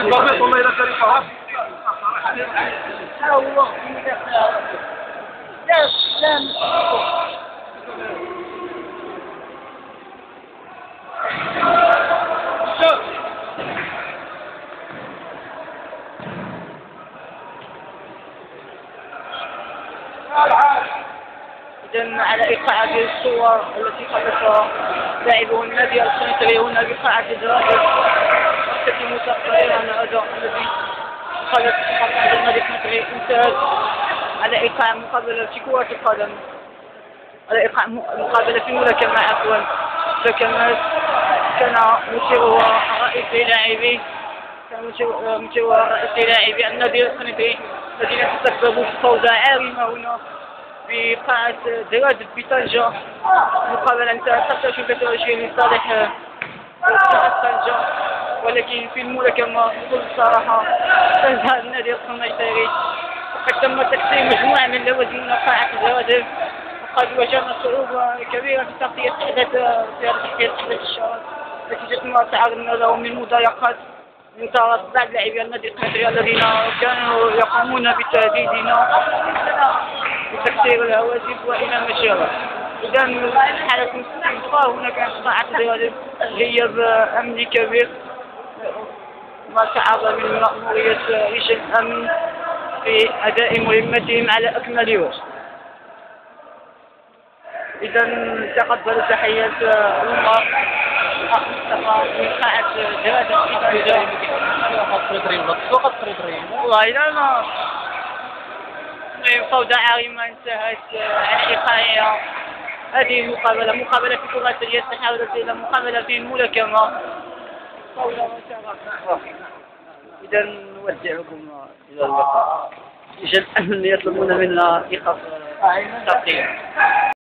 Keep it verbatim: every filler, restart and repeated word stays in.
والله إذا كان يفهم. الله لا لا إذا على إيقاع هذه الصور التي خلفها لاعبو النادي القنيطري هنا بقاعة الجرائد يختتم تقريرا هذا الذي خلف قاعة النادي القنيطري انتهت على إيقاع مقابلة في كرة القدم، على إيقاع مقابلة في ملاكمة عفوا ملاكمات كان مشيرها رئيسي لاعبي كان مشيرها رئيسي لاعبي النادي القنيطري الذين تسببوا في فوضى عارمة هنا بقاعة دراد بطنجة. المقابلة انتهت ثلاثة عشر ثلاثة وعشرين لصالح طنجة، ولكن في الملاكمة بكل صراحة فاز النادي القنيطري وقد تم تكسير مجموعة من لوازم من قاعة الجوادر، وقد واجهنا صعوبة كبيرة في تغطية أحداث في هذا أحداث الشهر نتيجة ما تعرضنا له من مضايقات من طرف بعض لاعبي النادي القنيطري الذين كانوا يقومون بتهديدنا بتكسير الهواتف والى ما شابه. اذا حالة مستنقع هناك قاعة الجوادر غياب امني كبير ما تعرض من مأمورية رجال الامن في اداء مهمتهم على اكمل وجه. اذا تقبل تحيات عمر مصطفى من قاعة جوادر في طنجة. والله لا لا فوضى عارمة انتهت على إيقاعها هذه المقابلة، مقابلة في كرة اليد تحولت إلى مقابلة في الملاكمة. فوضى إذا نودعكم إلى اللقاء. رجال الأمن يطلبون منا إيقاف التغطية.